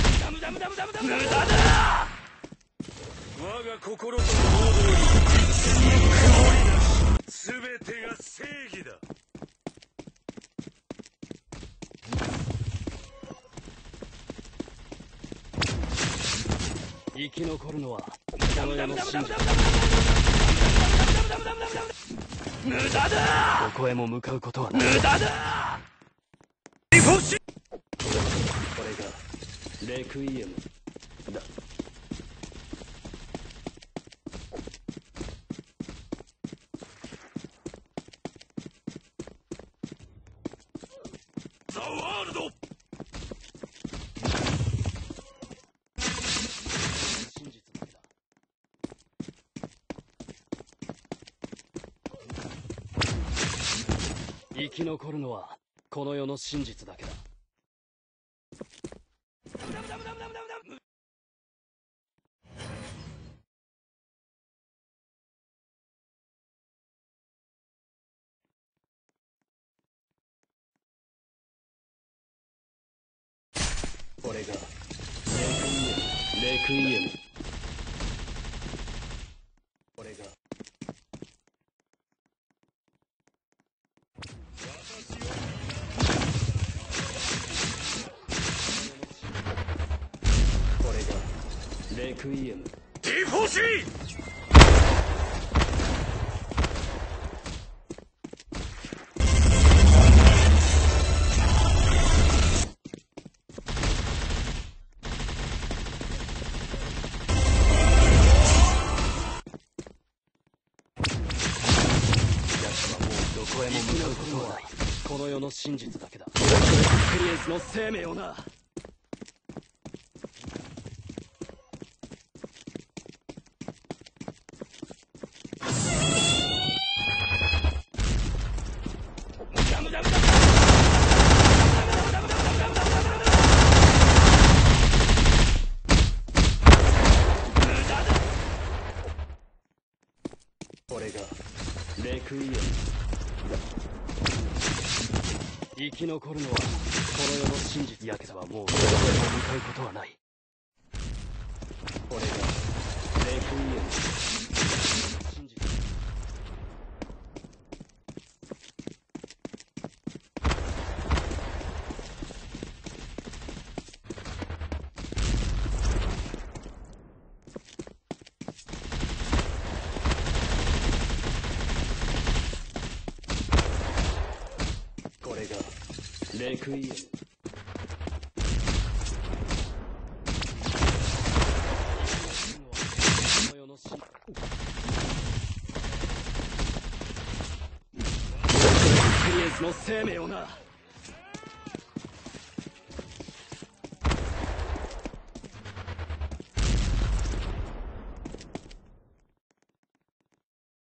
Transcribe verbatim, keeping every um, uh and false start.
無駄だ。我が心と行動に一点の曇りなし。すべてが正義だ。生き残るのはこの世の真実。無駄だ。どこへも向かうことはない。無駄だ。リフォーシ。これがレクイエムだ。ザ・ワールド。生き残るのはこの世の真実だけだ。これがレクイエム。レクイエム。これがレクイエム。ティフォーシー。奴はもうどこへも向かうことはない。この世の真実だけだ。クリエンスの生命をな。これがレクイエム。生き残るのはこの世の真実。ヤクザはもうどこへも向かうことはない。これがレクイエム。真実。これがレクイエム。この世の真実。クリエンスの生命をな。